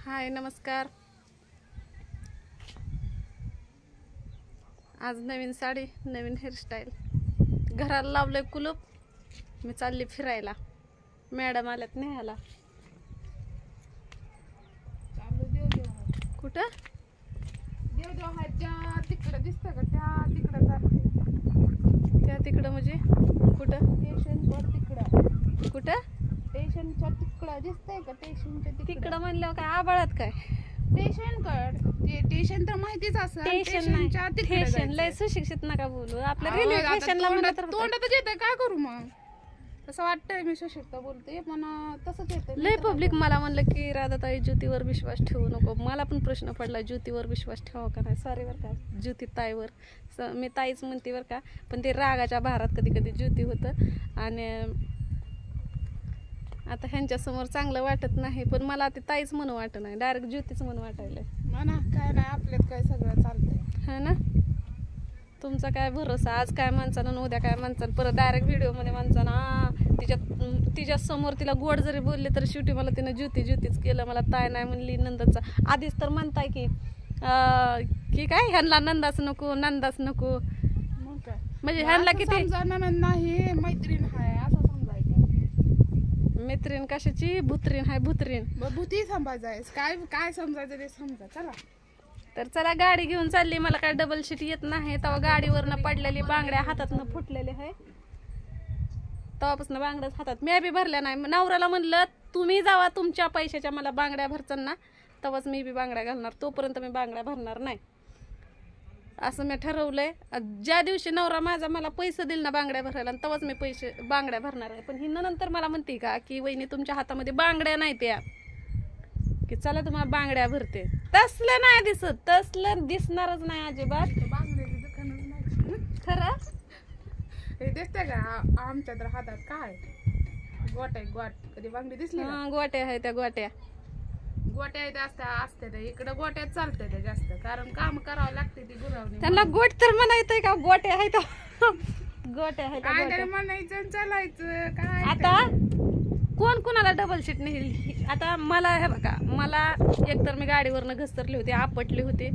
हाय नमस्कार. आज नवीन साडी नवीन हेअरस्टाईल. घराला लावलंय कुलूप. मी चालली फिरायला. मॅडम आल्यात न्यायला. कुठं देवदेवाच्या तिकडं दिसतं का? त्या तिकडं जाते. त्या तिकडं म्हणजे कुठं? स्टेशनवर तिकडं. कुठं? स्टेशनच्या तिकडं दिसतंय का? स्टेशनच्या तिकडं म्हणल्यावर काय आबाळात काय? स्टेशनकड. ते स्टेशन तर माहितीच असं. स्टेशन नाही, स्टेशन. लय सुशिक्षित नका बोलू. आपल्या रेल्वे स्टेशनला म्हणलं तर तोंडातच येतंय. काय करू मग? तसं वाटतंय मी सुशिक्षित बोलते पण तसंच येतंय. लय पब्लिक मला म्हणलं की राधाताई ज्योतीवर विश्वास ठेवू नको. मला पण प्रश्न पडला ज्योतीवर विश्वास ठेवा का नाही. सॉरी बरं का ज्योती ताईवर. मी ताईच म्हणते बरं का. पण ते रागाच्या भारात कधी कधी ज्योती होतं. आणि आता ह्यांच्यासमोर चांगलं वाटत नाही. पण मला ते ताईच म्हणू वाटत नाही. डायरेक्ट ज्योतीच म्हणू वाटायलंय. म्हणा काय नाही, आपल्यात काय सगळं चालतंय. हा ना. तुमचा काय भरोसा. आज काय माणसानं उद्या काय माणसानं. परत डायरेक्ट व्हिडिओमध्ये माणसानं तिच्या समोर तिला गोड जरी बोलले तर शेवटी मला तिनं ज्योतीच केलं. मला ताय नाही म्हणली नंदाचा. आधीच तर म्हणताय की काय ह्यांना नंदाच नको नंदाच नको. मग काय म्हणजे ह्यांना किती ननंद नाही मैत्रीण हाय असं समजायचं. मैत्रीण कशाची? भुत्रीण हाय भुत्रीण. भूती समजायचं. काय काय समजायचं ते समजा. चला तर चला गाडी घेऊन चालली. मला काय डबल शीट येत नाही. तेव्हा गाडीवरनं पडलेली बांगड्या हातातनं फुटलेले आहे. तेव्हापासून बांगड्याच हातात मी बी भरल्या नाही. नवऱ्याला म्हणलं तुम्ही जावा तुमच्या पैशाच्या मला बांगड्या भरचन ना तेव्हाच मी बी बांगड्या घालणार. तोपर्यंत मी बांगड्या भरणार नाही असं मी ठरवलंय. ज्या दिवशी नवरा माझा मला पैसे दिल ना बांगड्या भरायला तेव्हाच मी बांगड्या भरणार आहे. पण हिनं नंतर मला म्हणते का की वहिनी तुमच्या हातामध्ये बांगड्या नाही त्या की चला तुम्हाला बांगड्या भरते. तसलं नाही दिसत. तसलं दिसणारच नाही अजिबात. बांगड्याची दुकानच नाही खरं. हे दिसतंय का? आमच्या तर हातात काय गोट आहे. गोट कधी बांगडी दिसली का? गोट्या आहे त्या गोट्या. गोट्या असते इकडं गोट्यात चालतंय त्या जास्त. कारण काम करावं लागते ती गुरावणी. त्यांना गोट तर म्हणा येतंय का? गोट्या आहेत. गोट्या आहेत. काय तरी म्हणायचं चालायचं काय. आता कोण कोणाला डबल शीट नेली. आता मला हे बघा, मला एकतर मी गाडीवरनं घसरली होती, आपटली होती.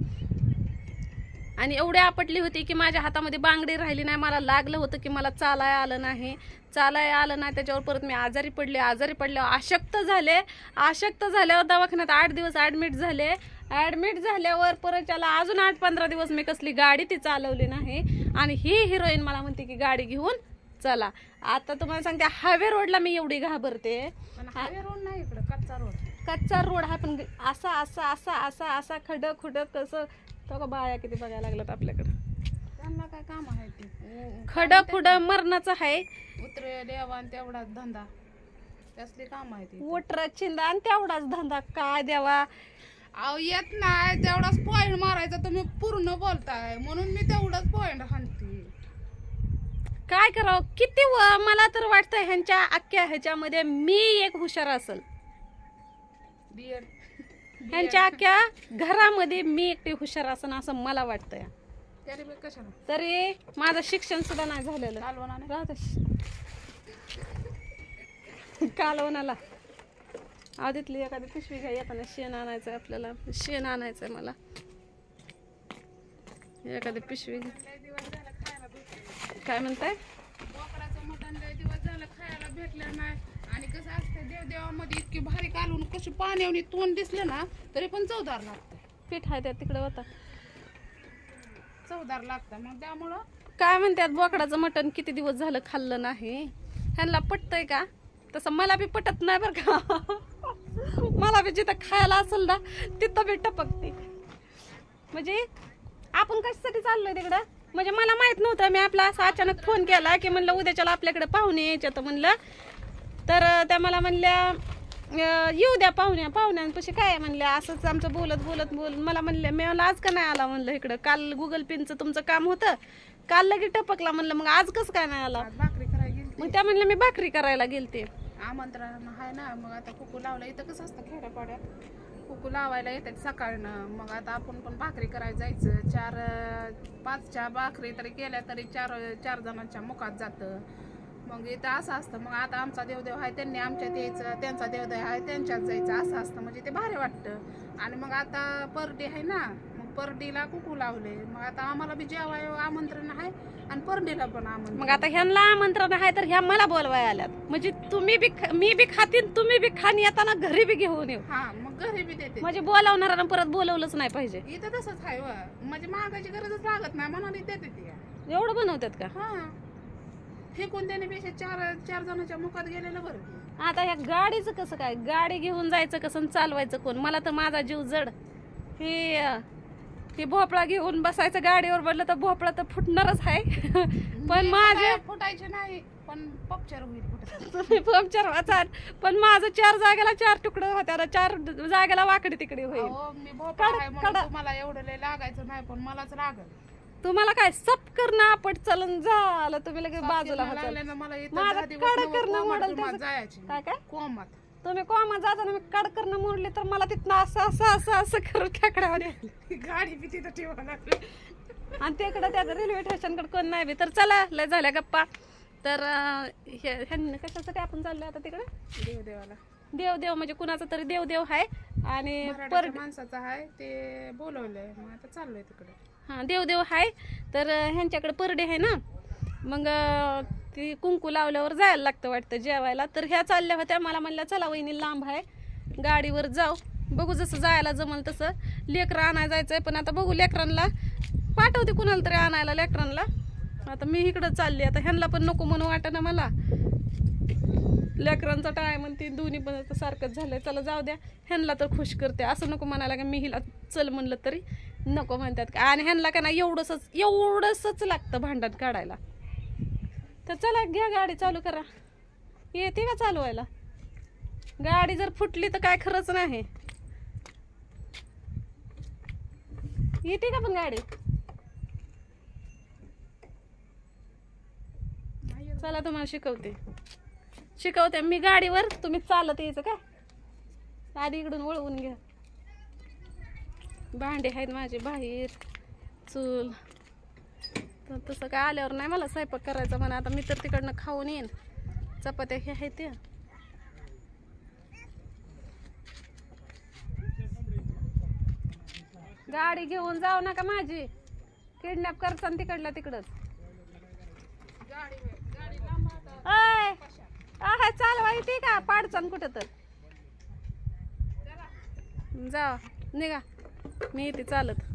आणि एवढी आपटली होती की माझ्या हातामध्ये बांगडी राहिली नाही. मला लागलं होतं की मला चालाय आलं नाही. त्याच्यावर परत मी आजारी पडल्यावर अशक्त झाल्यावर दवाखान्यात 8 दिवस ॲडमिट झाल्यावर परत त्याला अजून 8-15 दिवस मी कसली गाडी ती चालवली नाही. आणि ही हिरोईन मला म्हणते की गाडी घेऊन चला. आता तुम्हाला सांगते हायवे रोडला मी एवढी घाबरते. हायवे रोड नाही इकडं, कच्चा रोड आहे. पण असा खडक कसं तो का बाया किती बघायला लागलात आपल्याकडं. त्यांना काय काम आहे ते खड मरणाचं आहे. उतरे देवा तेवढाच धंदा. त्यासली काम आहे ती. वोटर चिंदा आणि तेवढाच धंदा. काय देवा अहो येत नाही तेवढाच पॉइंट मारायचा. तुम्ही पूर्ण बोलताय म्हणून मी तेवढाच पॉइंट हाणते. काय करावं. किती मला तर वाटतं ह्यांच्या अख्ख्या ह्याच्यामध्ये मी एक हुशार असेल. ह्यांच्या अख्ख्या घरामध्ये मी एकटी हुशार असेल असं मला वाटतंय. तरी माझं शिक्षण सुद्धा नाही झालेलं. कालवणाला आधीतली एखादी पिशवी घ्या. येताना शेण आणायचंय आपल्याला. शेण आणायचंय मला. एखादी पिशवी काय म्हणताय? बोकडाचं मटण लय दिवस झालं खायला भेटलं नाही. आणि कसं असतं देवदेवामध्ये इतकी भारी कालवून कशी पाण्यावनी तोंड दिसलं ना तरी पण चवदार लागतं. पीठ आहे त्या तिकडे होता. चवदार लागतं. मग त्यामुळं काय म्हणतात बोकडाचं मटण किती दिवस झालं खाल्लं नाही. ह्यांना पटतंय का? तसं मला बी पटत नाही बरं का. मला बी जिथं खायला असेल ना तिथं बी टपकते. म्हणजे आपण कशासाठी चाललोय तिकडं. म्हणजे मला माहित नव्हतं. मी आपला असा अचानक फोन केला की म्हणलं उद्याच्याला आपल्याकडे पाहुणे यायच्या तर म्हणलं. तर त्या मला म्हणल्या येऊ द्या पाहुण्यांपाशी काय म्हणल्या. असंच आमचं बोलत मला म्हणल्या मी म्हणलं आज का नाही आला म्हणलं इकडं. काल गुगल पेनचं तुमचं काम होतं. काल लगेच टपकला म्हणलं मग आज कसं काय नाही आला. भाकरी करायला गेली. मग त्या म्हणलं मी भाकरी करायला गेलते. आमंत्रण आहे ना. मग आता कुकू लावला. इथं कसं असतं खेड्यापाड्यात कुकू लावायला येतात सकाळनं. मग आता आपण पण भाकरी करायला जायचं. 4-5 भाकरी तरी केल्या तरी 4 जणांच्या मुखात जातं. मग इथं असं असतं. मग आता आमचा देवदेव आहे त्यांनी आमच्यात यायचं, त्यांचा देवदेव आहे त्यांच्यात जायचं, असं असतं. म्हणजे ते भारी वाटतं. आणि मग आता परडी आहे ना, मग परडीला कुकू लावले. मग आता आम्हाला बी जेवाय आमंत्रण आहे आणि परडीला पण आमंत्रण. मग आता ह्यांना आमंत्रण आहे तर ह्या मला बोलवाय आल्यात. म्हणजे तुम्ही बी मी बी खातीन, तुम्ही बी खान, येताना घरी बी घेऊन येऊ. हा, मग घरी बी देते. म्हणजे बोलावणारा परत बोलवलंच नाही पाहिजे. इथं तसंच आहे व. म्हणजे मागायची गरजच लागत नाही, म्हणून देते ती. एवढं बनवतात का? हा, फेकून देण्यापेक्षा चार जणांच्या मुखात गेलेलं बरं. आता ह्या गाडीचं कसं काय? गाडी घेऊन जायचं कसं आणि चालवायचं कोण? मला तर माझा जीव जड. हे भोपळा घेऊन बसायचं गाडीवर, बदलं तर भोपळा तर फुटणारच आहे. पण माझे फुटायचे नाही, पण पंक्चर होईल कुठं. तुम्ही पंक्चर वाचाल, पण माझं 4 जागेला 4 तुकडे होत्या ना, 4 जागेला वाकडी तिकडे होईल. मी भोपळा आहे म्हणून तुम्हाला एवढं लय लागायचं नाही, पण मलाच लागल. तुम्हाला काय सप करणं आपट चलन झालं, तुम्ही लगेच बाजूला होता. मला माझं कड करणं मोडल त्याचं. जायची काय काय कोमात. तुम्ही कोमा जाताना मी कड करणं मोडले तर मला तिथनं असं असं असं असं करून खेकड्यावर गाडी बी तिथं ठेवा लागली. आणि तिकडं त्याचं रेल्वे स्टेशनकडे कोण नाही बी. तर चला, लय झाल्या गप्पा. तर ह्यांनी कशासाठी आपण चाललोय आता तिकडे? देवदेवाला. देवदेव म्हणजे कुणाचा तरी देवदेव आहे आणि मराठ्याच्या माणसाचा आहे, ते बोलवलंय. मग आता चाललोय तिकडे. हा, देवदेव आहे. तर ह्यांच्याकडे परडे आहे ना, मग ती कुंकू लावल्यावर जायला लागतं वाटतं जेवायला. तर ह्या चालल्या होत्या, मला म्हणल्या चला वहिनी लांब आहे, गाडीवर जाऊ. बघू जसं जायला जमल तसं. लेकरं आणायला जायचंय, पण आता बघू लेकरांना पाठवते कुणाला तरी आणायला लेकरांना. आता मी इकडं चालली. आता ह्यांना पण नको म्हणून वाटणं मला. लेकरांचा टाइम म्हणते, दोन्ही पण आता सारखंच झालंय. चला जाऊ द्या, ह्यांना तर खुश करते. असं नको म्हणायला का मी हिला चल म्हणलं तरी नको म्हणतात का. आणि ह्यांना का नाही एवढंसच लागतं भांडण काढायला. तर चला घ्या गाडी चालू करा. येते का चालवायला? गाडी जर फुटली तर काय खरंच नाही. येते का पण गाडी? चला तुम्हाला शिकवते मी गाडीवर, तुम्ही चालत यायचं का. आधी इकडून वळवून घ्या. भांडे आहेत माझे बाहेर, चूल. तर तसं काय आल्यावर नाही मला स्वयंपाक करायचा म्हणा. आता मी तर तिकडनं खाऊन येईन. चपात्या हे आहेत त्या. गाडी घेऊन जाऊ नका माझी, किडनॅप करसान तिकडल्या तिकडच. चालवा येते का पाडचान कुठं तर. जा निघा, मी येते चालत.